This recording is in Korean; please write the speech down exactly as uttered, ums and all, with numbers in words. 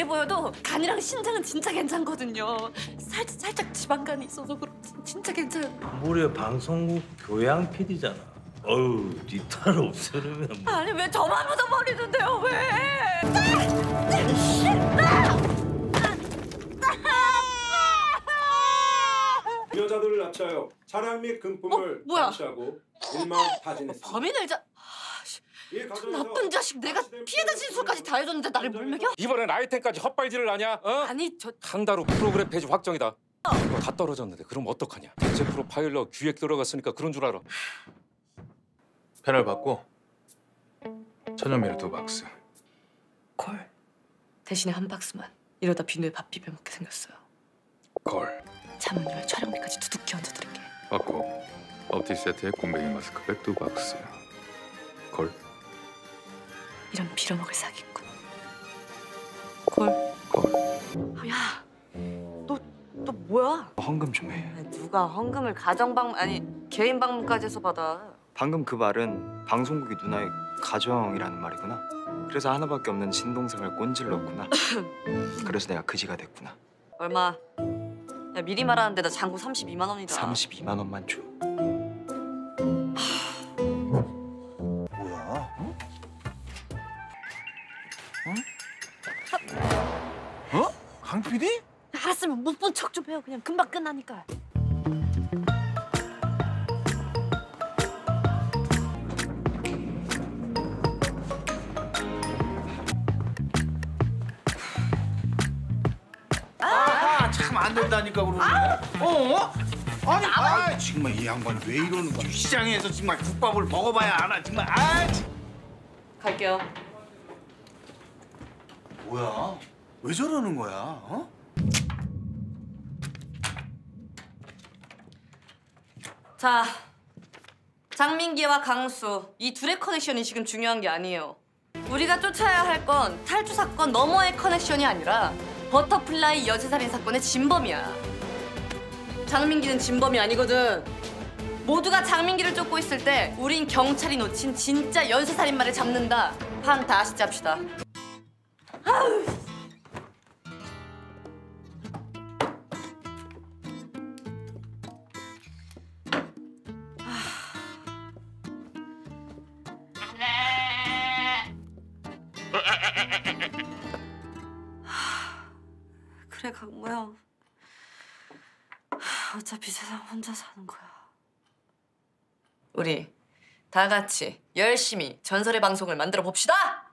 보여도 간이랑 신장은 진짜 괜찮거든요. 살, 살짝 지방간이 있어서 그렇지 진짜 괜찮아요. 우리 방송국 교양 피디잖아. 어우, 네 딸 없으려면 뭐. 아니 왜 저만 묻어버리는데요 왜? 이 여자들을 납치하여 차량 및 금품을 어? 뭐야? 감시하고 일망 타진했습니다. 범인을 자... 이 과정에서 나쁜 자식 내가 피해자 진술까지 다 해줬는데 나를 뭘 먹여? 이번엔 아이템까지 헛발질을 하냐? 어? 아니 저... 한 달 후 프로그램 페이지 확정이다. 이거 다 떨어졌는데 그럼 어떡하냐? 대체 프로파일러 기획 들어갔으니까 그런 줄 알아. 패널 받고 천연미를 두 박스. 콜. 대신에 한 박스만. 이러다 비누에 밥 비벼 먹게 생겼어요. 걸. 자문료에 촬영비까지 두둑히 얹어드릴게. 받고 업티 세트에 곰뱅이 마스크팩 두 박스. 걸. 이런 빌어먹을 사기꾼. 콜. 걸. 야, 너, 너 뭐야? 헌금 좀 해. 아니, 누가 헌금을 가정방문, 아니 개인 방문까지 해서 받아. 방금 그 말은 방송국이 누나의 가정이라는 말이구나. 그래서 하나밖에 없는 친동생을 꼰질렀구나. 그래서 내가 그지가 됐구나. 얼마? 야 미리 말하는데 나 장부 삼십이만 원이다. 삼십이만 원만 줘. 뭐야? 어? 어? 강 피디? 알았으면 못 본 척 좀 해요. 그냥 금방 끝나니까. 아, 참 안 된다니까 그러는데. 어? 아니, 아, 정말 이 양반 왜 이러는 거야? 시장에서 정말 국밥을 먹어봐야 알아, 정말. 아, 참. 갈게요. 뭐야? 왜 저러는 거야? 어? 자, 장민기와 강수 이 둘의 커넥션이 지금 중요한 게 아니에요. 우리가 쫓아야 할 건 탈주 사건 너머의 커넥션이 아니라 버터플라이 여자살인 사건의 진범이야. 장민기는 진범이 아니거든. 모두가 장민기를 쫓고 있을 때 우린 경찰이 놓친 진짜 연쇄살인마를 잡는다. 판 다시 짭시다. 아우. 그래 강모야. 어차피 세상 혼자 사는 거야. 우리 다 같이 열심히 전설의 방송을 만들어 봅시다.